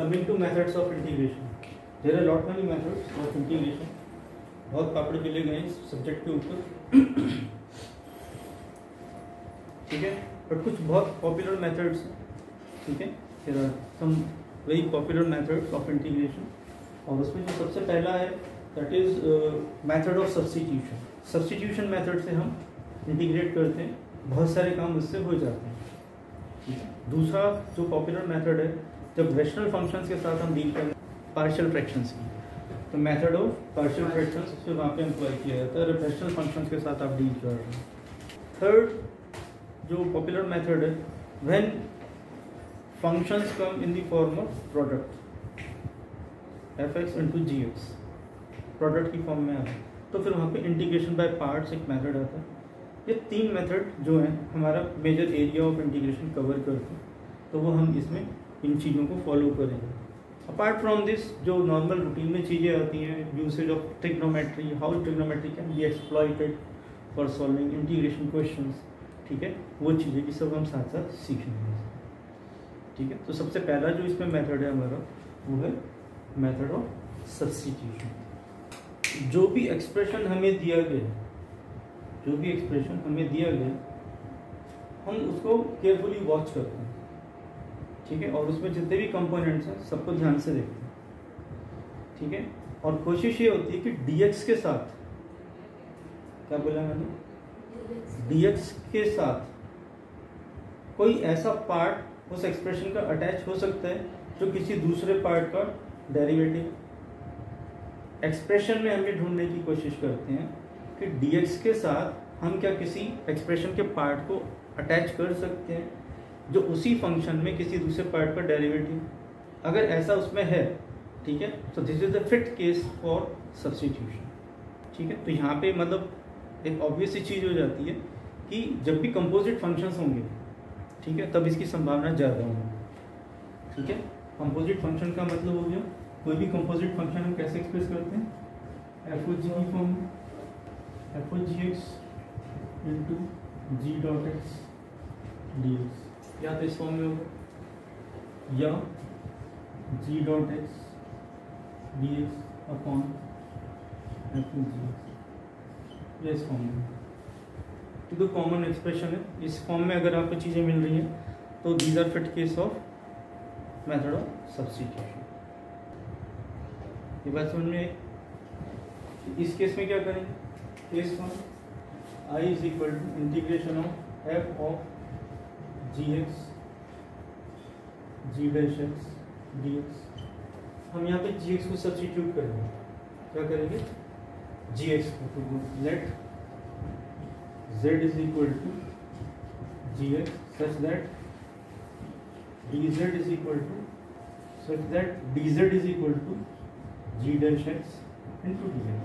coming to methods of integration, there are lot many methods of integration. बहुत पापड़ बेले गए इस सब्जेक्ट के ऊपर, ठीक है, बट कुछ बहुत पॉपुलर मेथड्स हैं, ठीक है. There are some very popular methods of integration, और उसमें जो सबसे पहला है that is method of substitution. Substitution method से हम इंटीग्रेट करते हैं, बहुत सारे काम उससे हो जाते हैं, ठीक है. दूसरा जो पॉपुलर मेथड है, जब रैशनल फंक्शंस के साथ हम डील करें पार्शियल फ्रैक्शंस की, तो मेथड ऑफ पार्शियल फ्रैक्शंस से वहाँ पे एम्प्लॉय किया जाता है रैशनल फंक्शंस के साथ आप डील कर रहे हैं. थर्ड जो पॉपुलर मेथड है, when functions come in the form of product f(x) into gx, product की फॉर्म में आता है, तो फिर वहाँ पे इंटीग्रेशन बाय पार्ट्स एक मेथड आता है. ये तीन मेथड जो हैं हमारा major area of integration cover करते हैं, तो वो हम इसमें इन चीज़ों को फॉलो करेंगे. अपार्ट फ्रॉम दिस जो नॉर्मल रूटीन में चीज़ें आती हैं, usage of trigonometry, how trigonometry can be exploited for solving integration questions, ठीक है, वो चीज़ें की सब हम साथ साथ सीखेंगे, ठीक है. तो सबसे पहला जो इसमें मेथड है हमारा, वो है मेथड ऑफ सब्स्टिट्यूशन. जो भी एक्सप्रेशन हमें दिया गया, जो भी एक्सप्रेशन हमें दिया गया, हम उसको केयरफुली वॉच करते हैं, ठीक है, और उसमें जितने भी कंपोनेंट्स हैं सबको ध्यान से देखते हैं, ठीक है. और कोशिश ये होती है कि dx के साथ, क्या बोला मैंने, dx के साथ कोई ऐसा पार्ट उस एक्सप्रेशन का अटैच हो सकता है जो किसी दूसरे पार्ट का डेरिवेटिव. एक्सप्रेशन में हम ये ढूंढने की कोशिश करते हैं कि dx के साथ हम क्या किसी एक्सप्रेशन के पार्ट को अटैच कर सकते हैं जो उसी फंक्शन में किसी दूसरे पार्ट का डेरिवेटिव. अगर ऐसा उसमें है, ठीक है, तो this is the fit case for substitution, ठीक है. तो यहाँ पे मतलब एक ऑब्वियस सी चीज़ हो जाती है कि जब भी कंपोजिट फंक्शंस होंगे, ठीक है, तब इसकी संभावना ज़्यादा होगी, ठीक है. कंपोजिट फंक्शन का मतलब हो गया, कोई भी कंपोजिट फंक्शन हम कैसे एक्सप्रेस करते हैं, f(g) की फॉर्म में, f(gx) into g.x dx, या तो इस फॉर्म में होगा, या g.x dx अपॉन f(gx), या इस फॉर्म में. तो कॉमन एक्सप्रेशन है. इस फॉर्म में अगर आपको चीज़ें मिल रही हैं तो these are fit case of method of substitution. ये बात समझ में. इस केस में क्या करेंगे, case one, i is equal to integration of f of gx g'(x) dx. हम यहाँ पे gx को सब्स्टिट्यूट करेंगे. क्या करेंगे, gx को, तो let z is equal to gx such that dz is equal to such that dz is equal to g'(x) into dx.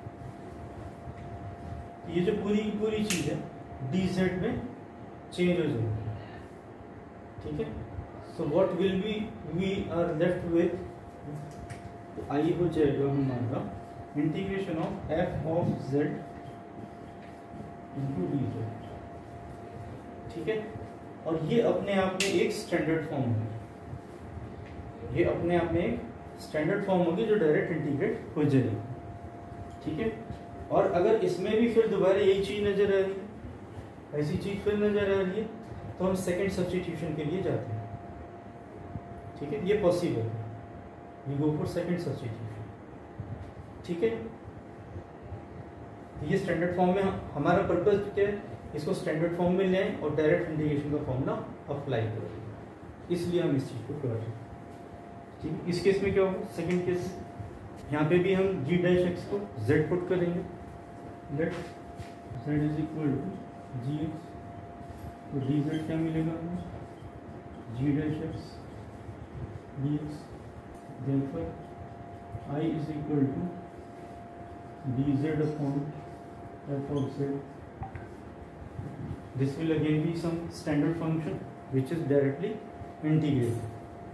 ये जो पूरी चीज है dz में चेंज हो जाएगी, ठीक है. So what will be, we are left with, तो आई हो जाएगा हमारा integration of f of z into dz, ठीक है. और ये अपने आप में एक स्टैंडर्ड फॉर्म है, ये अपने आप में एक स्टैंडर्ड फॉर्म होगी जो डायरेक्ट इंटीग्रेट हो जाएगी, ठीक है. और अगर इसमें भी फिर दोबारा यही चीज़ नज़र आ रही है, ऐसी चीज़ फिर नज़र आ रही है, तो हम सेकंड सब्स्टिट्यूशन के लिए जाते हैं, ठीक है. ये पॉसिबल है, we go for second substitution, ठीक है. ये स्टैंडर्ड फॉर्म में हमारा पर्पस क्या है, इसको स्टैंडर्ड फॉर्म में ले आए और डायरेक्ट इंटीग्रेशन का फॉर्मूला अप्लाई करें, इसलिए हम इस चीज़ को कर रहे हैं, ठीक है. इस केस में क्या होगा, सेकंड केस, यहाँ पे भी हम g'(x) को z पुट करेंगे, let z is equal to gx, तो dz क्या मिलेगा हमें, g'(x) dx. Therefore I is equal to dz upon f of z. This will again be some standard function which is directly integrated,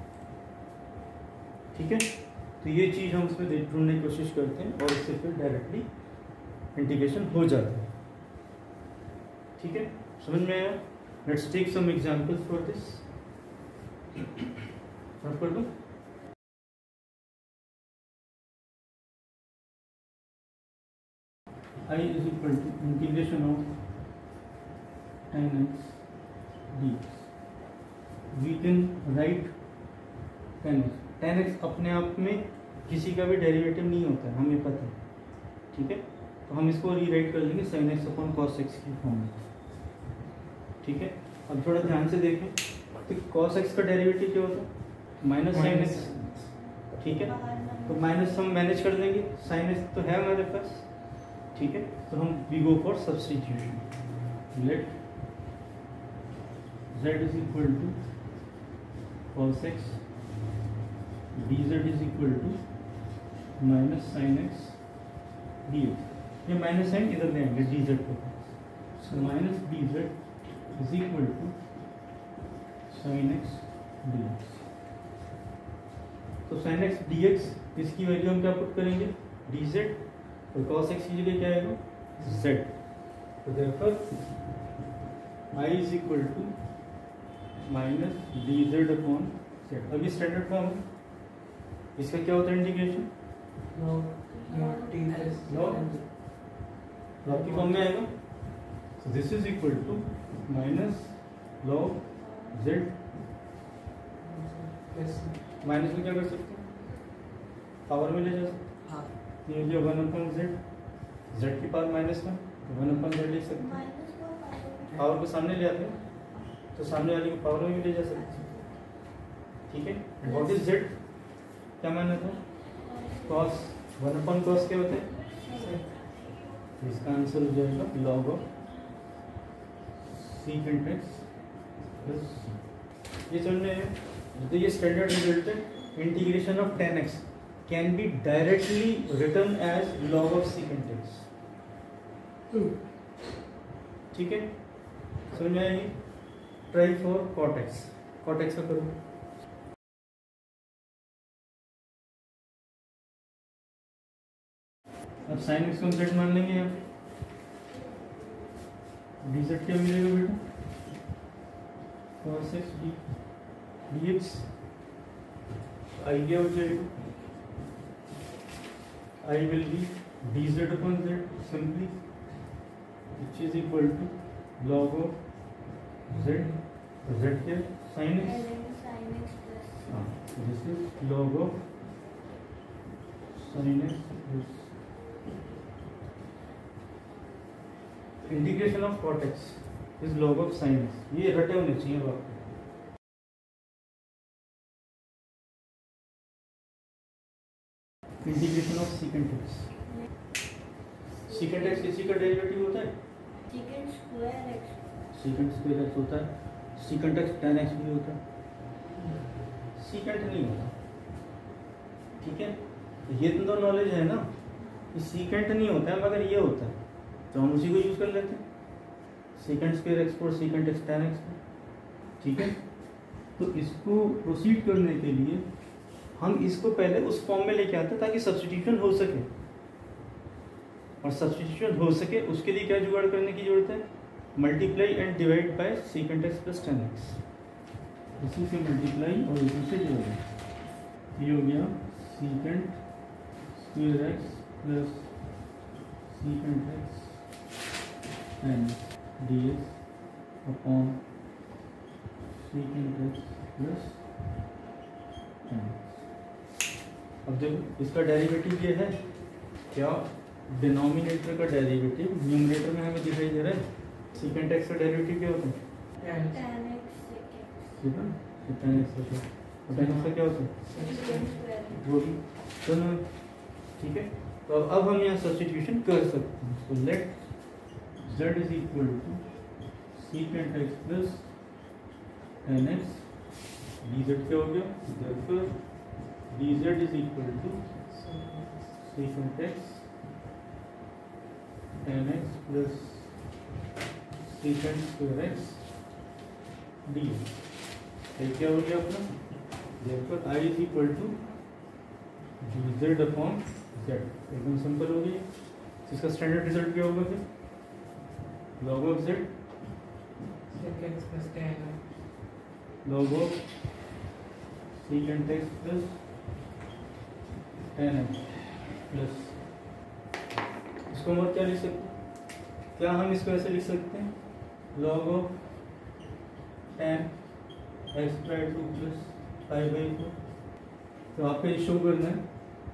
ठीक है. तो ये चीज़ हम उसमें ढूंढने की कोशिश करते हैं और इससे फिर डायरेक्टली इंटीग्रेशन हो जाता है, ठीक है. समझ में आया. Let's take some examples for this. कर दूँ, I is equal to integration of tan x dx. We can write tan x. tan x अपने आप में किसी का भी डेरिवेटिव नहीं होता है, हमें पता है, ठीक है। तो हम इसको रीराइट कर लेंगे sin x upon cos x की फॉर्म में, ठीक है। अब थोड़ा ध्यान से देखें तो cos x का डेरिवेटिव क्या होता है, माइनस साइन एक्स, ठीक है। तो माइनस हम मैनेज कर देंगे, साइन एक्स तो है हमारे पास, ठीक है। तो हम we go for substitution. Let z is equal to cos x dz is equal to minus sine x dx। ये माइनस साइन इधर ले आएंगे dz को, सो minus dz is equal to sine x dx। तो साइन एक्स dx इसकी value हम क्या पुट करेंगे, dz, और cos x की जगह क्या आएगा, z। तो therefore I is equal to minus dz upon z। अभी स्टैंडर्ड फॉर्म है, इसका क्या होता है इंटीग्रेशन, लॉग की फॉर्म में आएगा। So this is equal to minus log z। Minus में क्या कर सकते हैं, पावर में ले जा सकते हैं, ये जो 1/z, z की पावर माइनस में 1/z लिख सकते हैं। पावर को सामने ले आते हैं तो सामने वाले को पावर में भी ले जा सकते हैं, ठीक है। व्हाट इज z, क्या माना था, cos 1/cos क्या होता है, इसका आंसर हो जाएगा log of secant x plus, ये चलने हैं। तो ये स्टैंडर्ड रिजल्ट है, integration of tan x can be directly written as log of secant x, ठीक है। समझ में आएगी। Try for cot x, cot x का करो। अब sin x को हम z मान लेंगे, यहाँ पे dz क्या मिलेगा बेटा, cos x dx। I क्या हो जाएगा, I will be dz upon z simply, which is equal to log of z, z क्या sin x, this is log of sin x plus integration of cot x is log of sin x। ये रटे होने चाहिए आपको। Integration of secant x, secant x किसी का derivative होता है, secant स्क्वायर x होता है, secant x tan x भी होता है, secant नहीं होता, ठीक है। ये तो नॉलेज है ना, secant नहीं होता है मगर ये होता है, तो हम उसी को यूज कर लेते हैं, secant square x for secant x tan x, ठीक है। तो इसको प्रोसीड करने के लिए हम इसको पहले उस फॉर्म में लेके आते हैं ताकि सब्स्टिट्यूशन हो सके, और सब्स्टिट्यूशन हो सके उसके लिए क्या जुगाड़ करने की जरूरत है, multiply and divide by secant x plus tan x। इसी से मल्टीप्लाई और इसी से डिवाइड, ये हो गया secant square x plus secant x tan dx upon secant x plus tan x। अब जब इसका डेरिवेटिव ये है, क्या डिनोमिनेटर का डेरिवेटिव न्यूमरेटर में हमें दिखाई दे रहा है, secant x का डेरिवेटिव क्या होता है, tan x, और tan x का क्या होता है, वो भी दोनों, ठीक है। तो अब हम यहाँ सब्स्टिट्यूशन कर सकते हैं। तो let z is equal to secant x plus tan x, dz क्या हो गया, therefore dz is equal to secant x tan x plus secant square x dx। ये क्या हो गया अपना, therefore I is equal to dz upon z। एकदम simple हो गई। इसका स्टैंडर्ड रिजल्ट क्या होगा फिर, log of z log of secant x plus tan x plus इसको हम और क्या लिख सकते हैं? क्या हम इसको ऐसे लिख सकते हैं? log of tan x/2 plus π/4। तो आपको ये शो करना है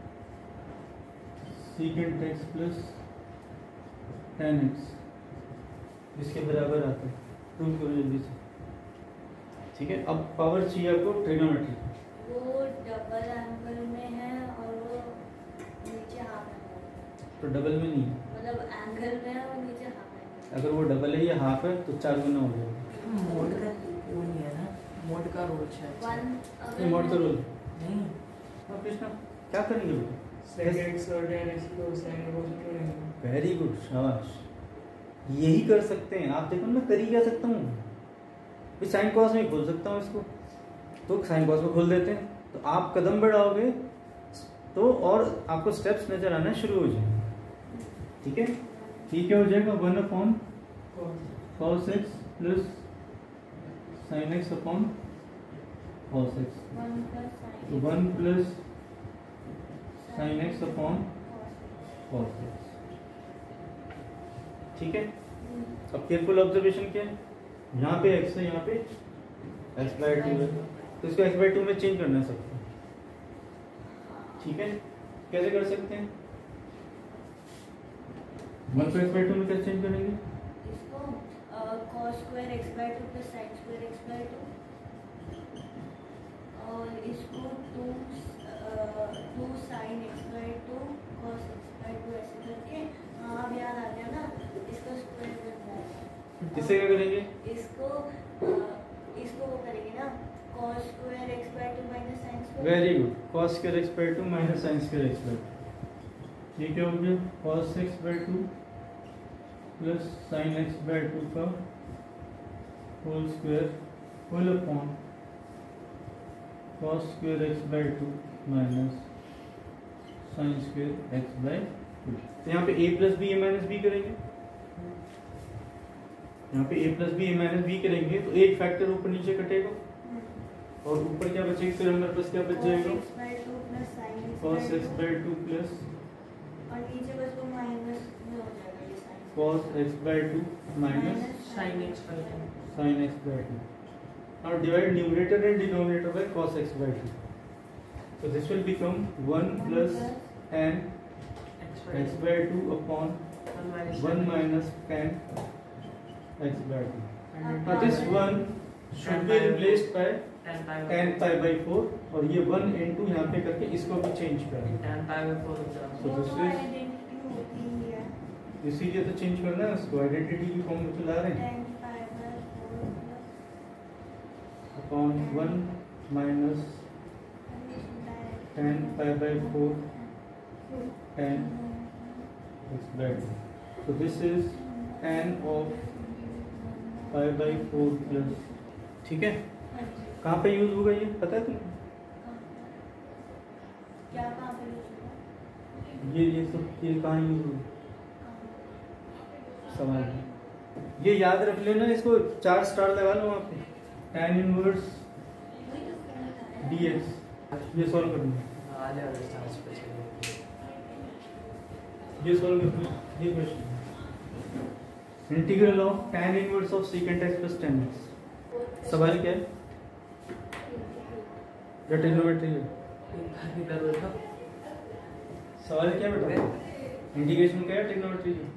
secant x plus tan x इसके बराबर आता है। प्रूव करो जल्दी से। ठीक है, अब पावर चाहिए आपको ट्रिग्नोमेट्री। वो डबल एंगल में है और वो नीचे हाफ एंगल, तो डबल में नहीं है, मतलब एंगल में है और नीचे हाफ एंगल। अगर वो डबल है या हाफ है तो 4 गुना हो जाएगा। मोड का वो नहीं है ना, मोड का रूल शायद वन ये मॉड का रूल नहीं। हाँ कृष्णा क्या करेंगे बेटा? Sec x और tan x को sin cos करेंगे। वेरी गुड, शाबाश, यही कर सकते हैं आप। देखो मैं कर ही क्या सकता हूँ, साइन कॉस में खोल सकता हूँ इसको, तो साइन कॉस में खोल देते हैं। तो आप कदम बढ़ाओगे तो और आपको स्टेप्स नजर आना शुरू हो जाएंगे। ठीक है, ये क्या हो जाएगा? 1/cos x plus sin x upon cos x, 1 plus sin x upon cos x। ठीक है, अब केयरफुल ऑब्जर्वेशन क्या है? यहाँ पे x है, यहाँ पे x/2 है, तो इसको x/2 में चेंज करना है सबको। ठीक है, कैसे कर सकते हैं? 1 को x/2 में कैसे चेंज करेंगे? इसको cos square x/2 plus sin square x/2 और इसको 2 sin x/2 cos x/2 ऐसे करके, हाँ अब याद आ गया ना, इसको स्क्वायर करना है। किससे क्या करेंगे? इसको वो करेंगे ना, cos square x/2 minus sin square। Very good, cos square x/2 minus sin square x/2। ये क्या हो गया? cos x/2 plus sin x/2 का whole square whole upon cos square x/2 minus sin square x/2। तो यहाँ पे a plus B a minus B करेंगे, यहाँ पे a plus B a minus B करेंगे तो एक फैक्टर ऊपर नीचे कटेगा और ऊपर क्या बचेगा? फिर हमारे पास क्या बच जाएगा? cos x/2 प्लस और नीचे बस वो माइनस में हो जाएगा ये sin। cos x/2 minus sin x/2 sin x/2। Now divide numerator and denominator by cos x/2. So this will become 1 plus tan x/2 upon 1 minus tan x/2. Now this one should be replaced by tan π/4 और ये 1 into यहाँ पे करके इसको भी change करें। tan π/4 So वो this तो is आइडेंटिटी होती ही है, इसीलिए तो चेंज करना है उसको, आइडेंटिटी की फॉर्म में ला रहे हैं। tan π/4 upon 1 minus tan π/4 tan x/2. So this is tan of π/4 plus। ठीक है, कहाँ पे यूज होगा ये पता है तुम्हें? क्या कहाँ पे यूज होगा? ये सब ये कहाँ यूज होगा? सवाल है, ये याद रख लेना, इसको 4 स्टार लगा लो वहाँ पे। tan इनवर्स dx, ये सॉल्व करना है, ये सॉल्व करना है, ये question integral of tan inverse of secant x plus tan x। सवाल क्या है? या ट्रिग्नोमेट्री है? सवाल क्या बेटा? इंटीग्रेशन क्या है? ट्रिग्नोमेट्री है।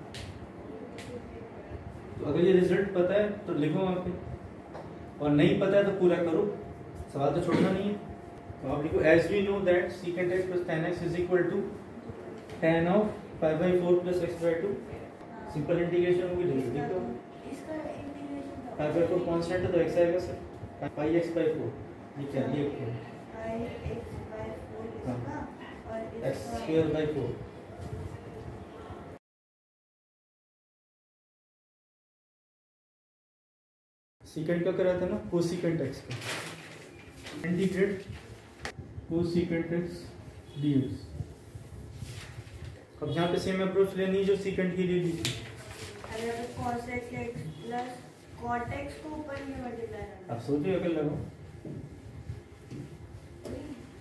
तो अगर ये रिजल्ट पता है तो लिखो वहाँ पे, और नहीं पता है तो पूरा करो, सवाल तो छोड़ना नहीं है। तो आप लिखो as we know that secant x plus tan x is equal to tan of π/4 plus x/2। Simple integration होगी, लिखो इसका इंटीग्रेशन π/4 कांस्टेंट है तो x आएगा सर, πx/4 ये क्या ये x/4 इसका और x²/4। secant का करा था ना, cosecant x का, इंटीग्रेट cosecant x dx। अब यहाँ पे सेम अप्रोच लेनी है जो secant के लिए ली थी। अगर cos x plus cot x को ऊपर में मल्टीप्लाई करना अब सोचिए अगर लगाओ,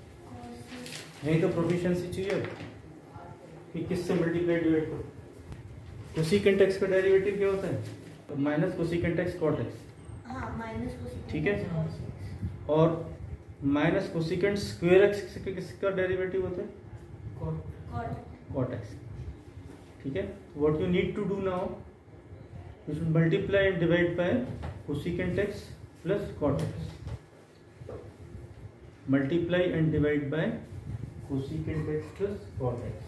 cos x नहीं तो प्रोफिशिएंसी चाहिए कि किससे मल्टीप्लाई डिवाइड करो। कोसेकेंट एक्स का डेरिवेटिव क्या होता है? तो minus cosecant x cot x, हाँ माइनस कोसेकेंट ठीक है। cos x। और माइनस कोसेकेंट स्क्वायर एक्स किसका डेरिवेटिव होता है? cot कॉट एक्स, ठीक है। What you need to do now, you should multiply and divide by cosecant x plus cot x, multiply and divide by cosecant x plus cot x.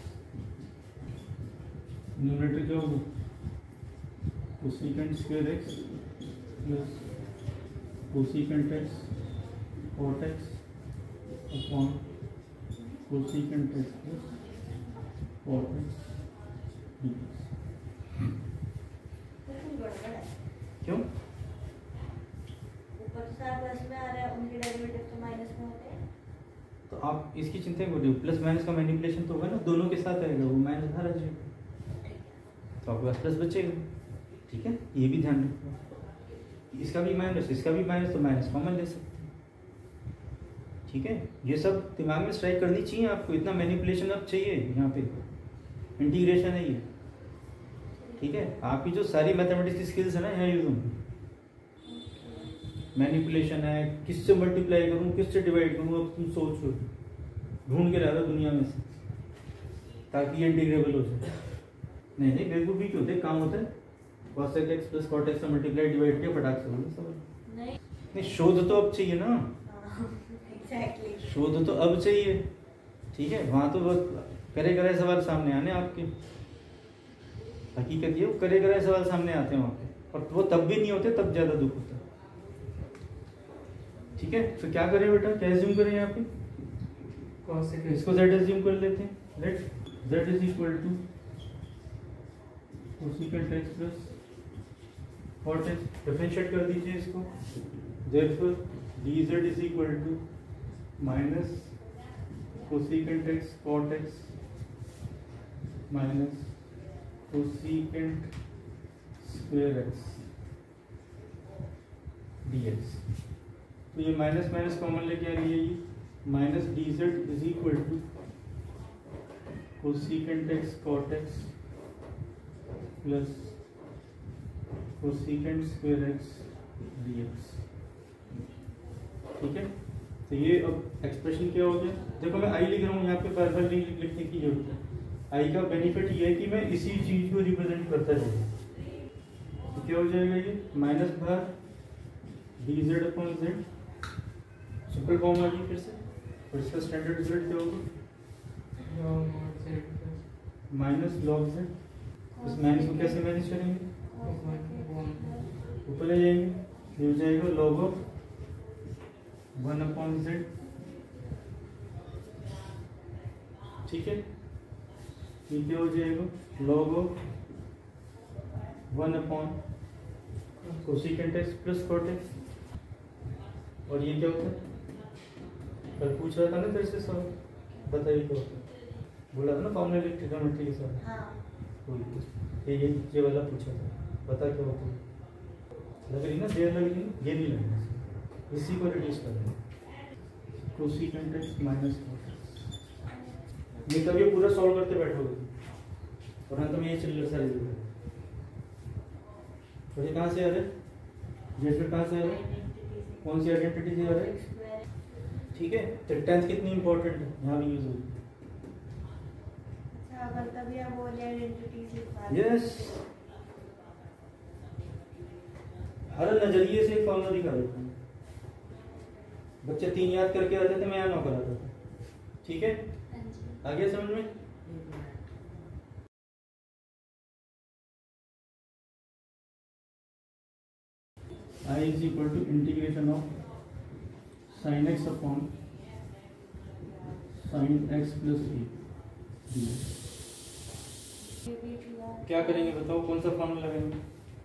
Numerator क्या होगा? Cosecant square x plus cosecant x cot x upon cosecant x plus cot x dx. बिल्कुल गड़बड़ है। क्यों? ऊपर सारे plus में आ रहा है, उनके डेरिवेटिव तो माइनस में होते हैं। तो आप इसकी चिंता क्यों कर रहे हो? प्लस माइनस का मैनिपुलेशन तो होगा ना, दोनों के साथ आएगा, वो माइनस बाहर आ जाएगा तो आपके पास प्लस बचेगा, ठीक है। ये भी ध्यान रखो, इसका भी माइनस इसका भी माइनस, तो माइनस कॉमन ले सकते हैं, ठीक है। ये सब दिमाग में स्ट्राइक करनी चाहिए आपको, इतना मैनिपुलेशन अब चाहिए यहाँ पे, इंटीग्रेशन है ये, ठीक है। आपकी जो सारी मैथमेटिक्स की स्किल्स है ना यहाँ यूज होंगी। मैनिपुलेशन है, किससे मल्टीप्लाई करूँ किससे डिवाइड करूँ, अब तुम सोचो, ढूंढ के रह रहे हो दुनिया में से ताकि ये इंटीग्रेबल हो जाए। नहीं नहीं बिल्कुल भी क्यों, देख काम होता है, cosec x plus cot x से मल्टीप्लाई डिवाइड किया फटाक से बोलो सब। नहीं शोध तो अब चाहिए ना, एग्जैक्टली शोध तो अब चाहिए, ठीक है। वहाँ तो बस करे कराए सवाल सामने आने आपके, हकीकत ये करे कराए सवाल सामने आते हैं वहाँ पे, और वो तब भी नहीं होते, तब ज़्यादा दुख होता है, ठीक है। तो क्या करें बेटा, क्या एज्यूम करें यहाँ पे? cosec इसको z एज्यूम कर लेते हैं, let z is equal to cosecant x plus cot x, differentiate कर दीजिए इसको, therefore dz is equal to minus cosecant x cot x minus cosecant square x dx। तो ये माइनस माइनस कॉमन लेके आ रही है, ये minus dz is equal to cosecant x cot x plus cosecant square x dx, ठीक है। तो ये अब एक्सप्रेशन क्या हो गया, देखो मैं आई लिख रहा हूँ यहाँ पे, बार बार लिखने की जरूरत है। आई का बेनिफिट ये है कि मैं इसी चीज को रिप्रेजेंट करता रहूँ, तो क्या हो जाएगा ये minus bar dz upon z, simple form आ गई फिर से, और इसका स्टैंडर्ड रिजल्ट क्या होगा, माइनस लॉग z। इस माइनस को कैसे मैनेज करेंगे, ऊपर ले जाएंगे, ये हो जाएगा लॉग ऑफ 1 अपॉन z, ठीक है। ये क्या हो जाएगा log of 1 upon cosecant x plus cot x, और ये क्या होता है, कल पूछ रहा था ना तेरे से सवाल, बताइए क्या होता है, बोला था ना फॉर्मूला ट्रिग्नोमेट्री के साथ, हाँ ये वाला पूछा था, बता क्या होता है। लग रही ना देर लग रही, ये नहीं लगना, इसी को रिड्यूस कर दें, cosecant x minus cot x। ये कभी पूरा सॉल्व करते बैठोगे और अंत में ये चिल्लर सारी जगह, तो ये कहाँ से आ रहा है, जेड कहाँ से आ रहा है, कौन सी आइडेंटिटी से आ रहा है, ठीक है। तो टेंथ कितनी इंपॉर्टेंट है, यहाँ भी यूज होगी। तभी आप वो आइडेंटिटीज लिख पा रहे यस, हर नजरिए से एक फॉर्मूला दिखा देता हूँ, बच्चे 3 याद करके आते थे, मैं यहाँ 9 कराता था, ठीक है। आ गया समझ में? I is equal to integration of sin x upon sin x plus a dx। क्या करेंगे बताओ, कौन सा फॉर्मूला लगाएंगे?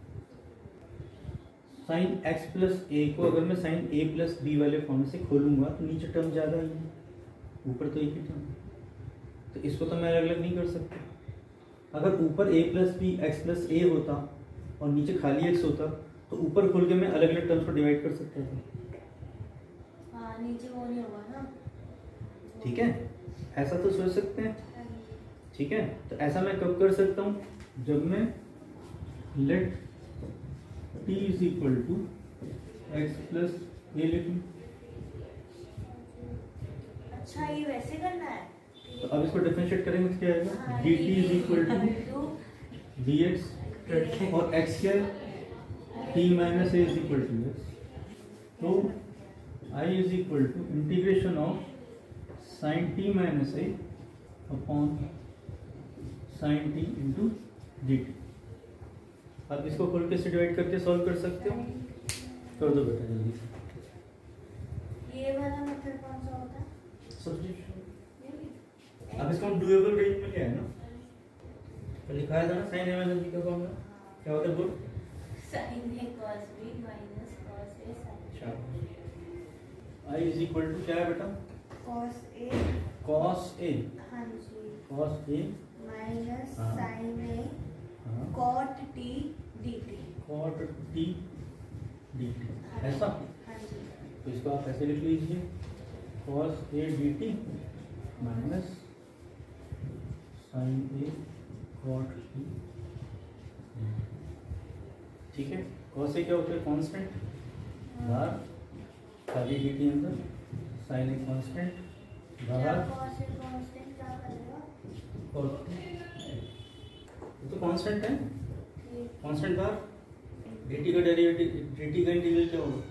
साइन x प्लस ए को अगर मैं साइन a प्लस बी वाले फॉर्म से खोलूंगा तो नीचे टर्म ज़्यादा ही है, ऊपर तो एक ही टर्म, तो इसको तो मैं अलग अलग नहीं कर सकता। अगर ऊपर a plus B x plus A होता और नीचे खाली x होता तो ऊपर खोल के मैं अलग अलग टर्म्स को डिवाइड कर सकता था। हाँ नीचे वो नहीं होगा ना, ठीक है, ऐसा तो सोच सकते हैं, ठीक है। तो ऐसा मैं कब कर सकता हूँ, जब मैं let t is equal to x plus a लिख लूं। अच्छा ये वैसे करना है। तो अब इसको डिफरेंशिएट करेंगे तो क्या आएगा, हाँ, dt is equal to two dx और x क्या है, t minus a is equal to x। तो I is equal to integration of sine t minus a upon sine t into d t. आप इसको खोल के से डिवाइड करके सॉल्व कर सकते हो, कर दो बेटा जल्दी से। ये वाला मेथड कौन सा होता है? सब्स्टिट्यूशन। ये भी? अब इसको हम डुएबल रेंज में ले आए ना, तो लिखाया था ना साइन ए माइनस बी का फॉर्मूला क्या होता है, बोल। sin a cos b minus cos a sin I is equal to क्या है बेटा, cos a, cos a, हाँ जी, cos a माइनस हाँ। sin a हाँ, cot t dt। cot t dt ऐसा। हाँ जी। तो इसको आप ऐसे लिख लीजिए, cos a dt minus sin a cot t। ठीक है, cos a क्या होता है, कांस्टेंट, बाहर खाली dt अंदर, sin a कांस्टेंट क्या बाहर, cos a constant क्या करेगा? cot ये तो कांस्टेंट है, ये कांस्टेंट बाहर, dt का डेरिवेटिव, dt का इंटीग्रल क्या होगा,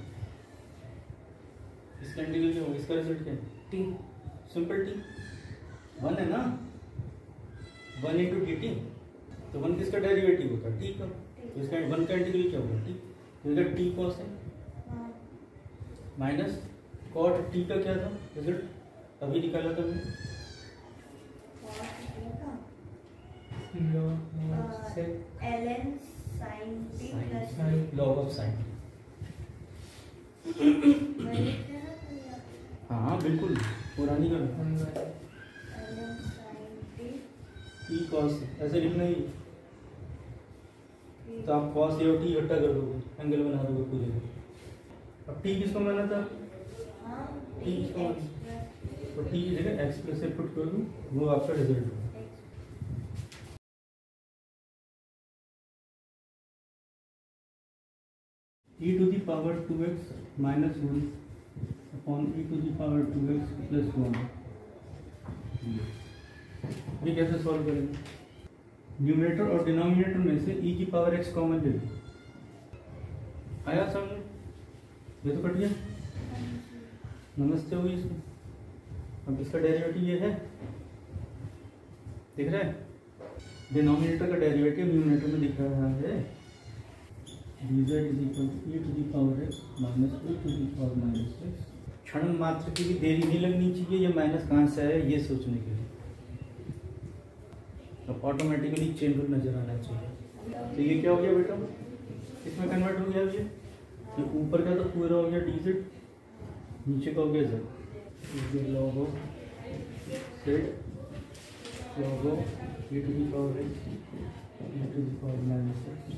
इसका इंटीग्रल क्या होगा, इसका रिजल्ट क्या है, टी सिंपल टी, 1 है ना, 1 इंटू डी टी, तो 1 किसका डेरिवेटिव होता है, टी का, तो इसका 1 का इंटीग्रल क्या होगा, टी, तो इसका टी कॉस है हाँ, माइनस कॉट टी का क्या था रिजल्ट, अभी निकाला था मैंने, cos a का ln sin t plus log of sine. वही थे ना भैया? हाँ बिल्कुल पुरानी का ln sin t t cos, ऐसे लिखना ही, तो आप कॉस ए और टी इकट्ठा कर दोगे, एंगल बना दोगे पूरे का। अब टी किसको माना था, हाँ t t इसको x plus तो टी की जगह एक्स प्लस से पुट कर दूँ, वो आपका रिजल्ट होगा। x e to the power 2x minus 1 upon e to the power 2x plus 1। ये कैसे सॉल्व करेंगे, न्यूमरेटर और डिनोमिनेटर में से e की पावर x कॉमन ले लो, आया समझ, ये तो कट गया, नमस्ते हुई इसमें। अब इसका डेरिवेटिव ये है, दिख रहा है, डिनोमिनेटर का डेरिवेटिव न्यूमरेटर में दिख रहा है, dz is equal to e to the power x minus e to the power minus x। क्षण मात्र की भी देरी नहीं लगनी चाहिए, ये माइनस कहाँ से आया ये सोचने के लिए, अब ऑटोमेटिकली चेन रूल नजर आना चाहिए। तो ये क्या हो गया बेटा, इसमें कन्वर्ट हो गया, ये ऊपर का तो पूरा हो गया dz, नीचे का हो गया z, ये log of z log of e to the power x e to the power minus x।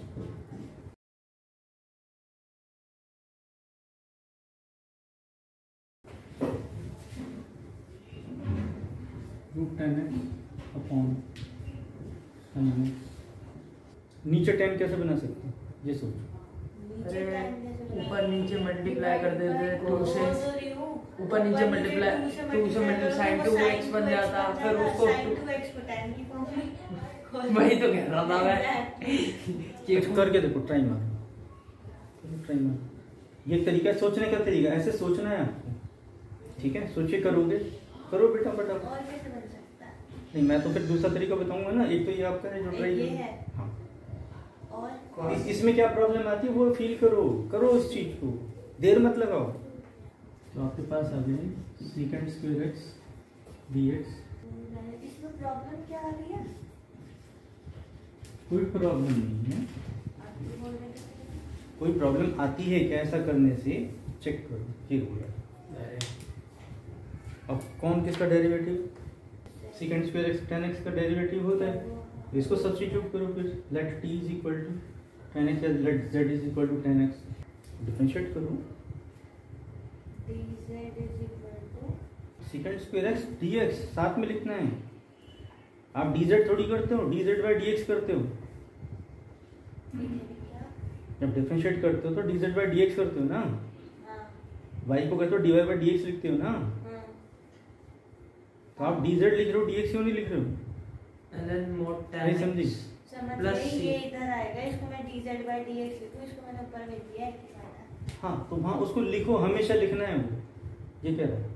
Root 10x अपॉन sin x। नीचे 10 कैसे बना सकते हैं ये सोचो, नीचे अरे, time कैसे बनाया? ऊपर नीचे मल्टीप्लाई कर देते हैं, बोल 2 से तो रही हूँ। ऊपर नीचे मल्टीप्लाई, 2 से मल्टीप्लाई sin 2x बन जाता, फिर उसको sin 2x को tan की फॉर्म में वही तो कह रहा था मैं कि कुछ करके देखो, ट्राई मारो, ट्राई मारो, ये तरीका सोचने का तरीका, ऐसे सोचना है आपको, ठीक है, सोचिए, करोगे, करो बेटा फटाफट। और कैसे बन सकता है? नहीं मैं तो फिर दूसरा तरीका बताऊंगा ना, एक तो ये आपका है जो ट्राई ये करो। है हाँ, और इसमें क्या प्रॉब्लम आती है वो फील करो, करो उस चीज को, देर मत लगाओ। तो आपके पास आ गए सेकंड स्क्वायर x dx, इसमें प्रॉब्लम क्या आ रही है? कोई प्रॉब्लम नहीं है, आप ये बोल रहे थे। कोई प्रॉब्लम आती है क्या ऐसा करने से, चेक करो, ये हो रहा है। अब कौन किसका derivative, second square x tan x का डेरिवेटिव होता है, इसको सब्स्टिट्यूट करो, फिर let t is equal to tan x या let z is equal to tan x, differentiate करो, dz is equal to second square x dx साथ में लिखना है, आप dz थोड़ी करते हो, dz बाय dx करते हो, ठीक जब डिफरेंशिएट करते हो तो dz by dx करते हो ना, हाँ y को कहते हो dy by dx लिखते हो ना, हाँ तो आप dz लिख रहे हो, dx क्यों नहीं लिख रहे हो? And then mod tan नहीं समझी? समझ Plus गई, C. ये इधर आएगा, इसको मैं dz by dx लिखूं, इसको मैंने ऊपर लिख दिया है कि फायदा। हाँ तो वहाँ उसको लिखो, हमेशा लिखना है वो, ये कह रहा है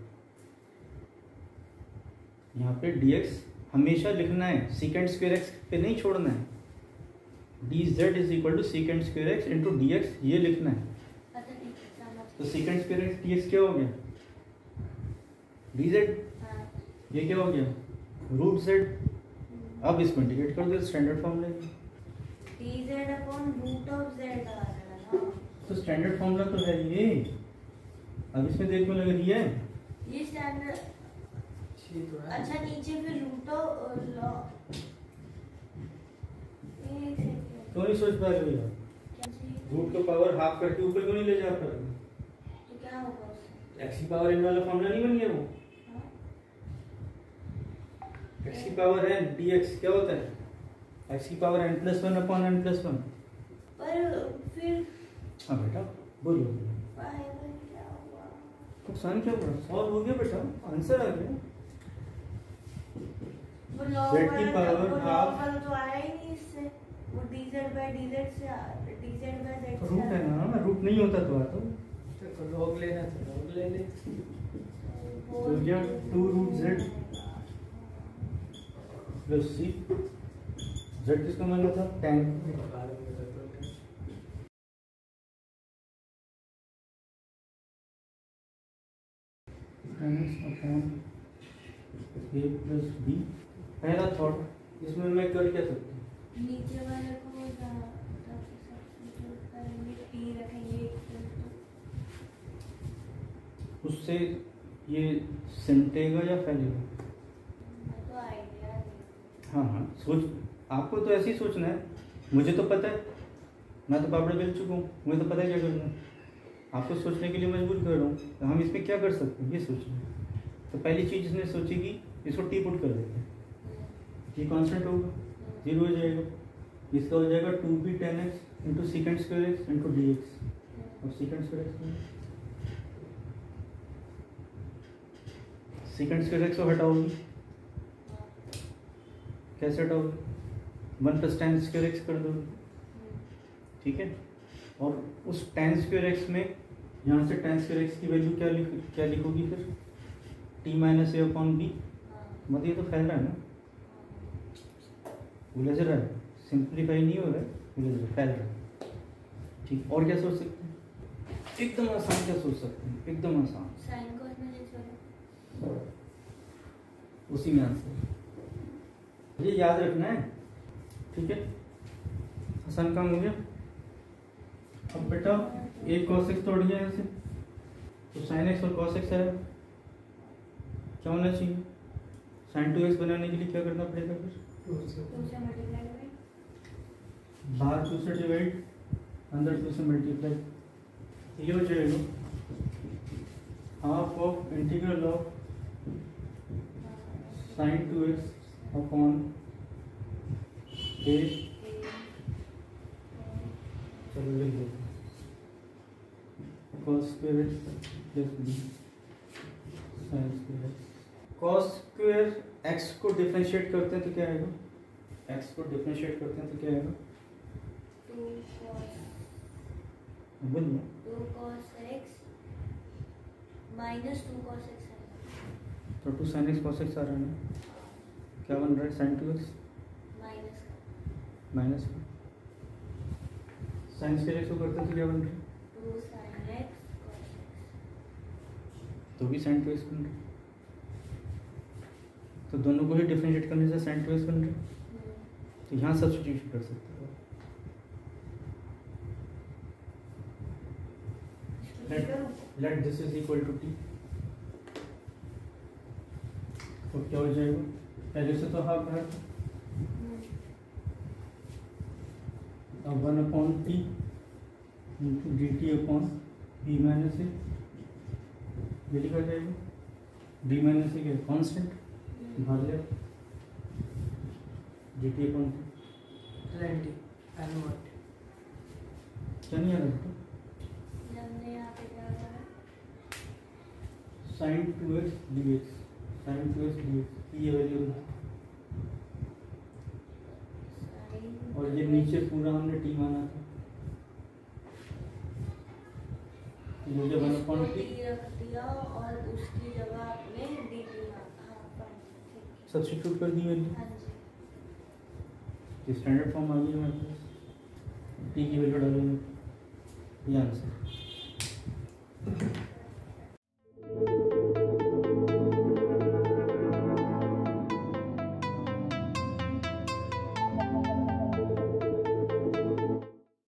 यहाँ पे dx हमेशा लिखना है, secant square x पे नहीं छोड़ना है। dz is equal to secant square x into dx, ये लिखना है। अच्छा ठीक है, समझ तो secant square x dx क्या हो गया? dz, हाँ ये क्या हो गया? Root z। अब इसको इंटीग्रेट कर दो स्टैंडर्ड फॉर्मूला में। dz upon root of z आ रहा है ना, तो स्टैंडर्ड फॉर्मूला तो है ये, अब इसमें देखो लग रही है ये स्टैंडर्ड। C तो है। अच्छा नीचे फिर रूट ऑफ लॉ, एक सेकंड, क्यों नहीं सोच पा रहे हो यार? क्या चीज़? रूट का पावर हाफ करके ऊपर क्यों नहीं ले जा पा रहे? तो क्या होगा उससे? एक्स की पावर एन वाला फॉर्मूला नहीं बन गया वो? हाँ? एक्स की पावर एन dx क्या होता है? एक्स की power n plus one upon n plus one. पर फिर हाँ बेटा बोलो, फाइनल क्या हुआ? नुकसान क्या हुआ? सॉल्व हो गया बेटा, आंसर आ गया। वो लॉ Z की वाला power वो लॉ half। वाला तो आया ही नहीं इससे, वो dz by dz से dz by z से रूट है ना, रूट नहीं होता तो आता। तो log लेना तो log ले ले। तो क्या 2 root z plus c, z किसका मान था? tan। Upon a plus b। पहला थॉट, इसमें मैं कर क्या सकता हूँ? नीचे वाले को सब्स्टिट्यूट करेंगे, p रखेंगे equal to, उससे ये सिमटेगा या फैलेगा? तो आइडिया नहीं। हाँ हाँ सोच, आपको तो ऐसे ही सोचना है, मुझे तो पता है, मैं तो पापड़ बेल चुका हूँ, मुझे तो पता है क्या करना है। आपको सोचने के लिए मजबूर कर रहा हूँ, तो हम इसमें क्या कर सकते हैं ये सोचना है। तो पहली चीज़ इसने सोची कि इसको टी पुट कर देते हैं, ये कांस्टेंट होगा, 0 हो जाएगा, इसका हो जाएगा 2b tan x into secant square x into dx। अब secant square x secant square x को हटाओगी, कैसे हटाओगे? 1 प्लस tan square x कर दोगे, ठीक है। और उस tan square x में यहाँ से tan square x की वैल्यू क्या लिखोगी फिर? t minus a upon b. मतलब ये तो फैल रहा है ना, उलझ रहा है, सिंप्लीफाई नहीं हो रहा है, उलझ रहा है, फैल रहा है, ठीक। और क्या सोच सकते हैं? एकदम आसान क्या सोच सकते हैं? एकदम आसान, साइन cos में ले चलो, उसी में आंसर, ये याद रखना है, ठीक है। आसान काम हो गया। अब बेटा एक cos x तोड़ गया ऐसे, तो sin x और cos x है, क्या होना चाहिए? sin 2x बनाने के लिए क्या करना पड़ेगा फिर? 2 से मल्टीप्लाई करें, बाहर 2 से डिवाइड, अंदर 2 से मल्टीप्लाई, ये हो जाएगा half of integral of sin 2x upon a। चलो लिख दो cos square x plus b sin square x। cos square x को डिफरेंशिएट करते हैं तो क्या आएगा? x को डिफरेंशिएट करते हैं तो क्या आएगा? 2 cos बोलिए। 2 cos x minus 2 cos x है, तो 2 sin x cos x आ रहा है ना, क्या बन रहा है? sin 2x माइनस का माइनस sin square x को करते हैं तो क्या बन रहा है? 2 sin x cos x, तो भी sin 2x बन रहा है, तो दोनों को ही डिफरेंशिएट करने से sin 2x बन रहा है, तो यहाँ सब्स्टिट्यूशन कर सकते हो। Let this is equal to t, तो क्या हो जाएगा? पहले से तो हाफ है, अब 1 upon t into d t upon b minus a, ये लिखा जाएगा। बी माइनस ए क्या? कॉन्स्टेंट, भाग लिया d t upon 20 and what? क्या नहीं आ रहा बेटा? हमने यहाँ पे क्या करा? sin 2x dx, sin 2x dx ये वैल्यू है। sin और ये नीचे पूरा हमने t माना था, ये जो 1/t इसको t रख दिया और उसकी जगह आपने dt माना। हाँ fine, ठीक है। सब्स्टिट्यूट कर दी वैल्यू, हाँ जी। ये स्टैंडर्ड फॉर्म आ गई हमारे पास, t की वैल्यू डालेंगे, ये आंसर।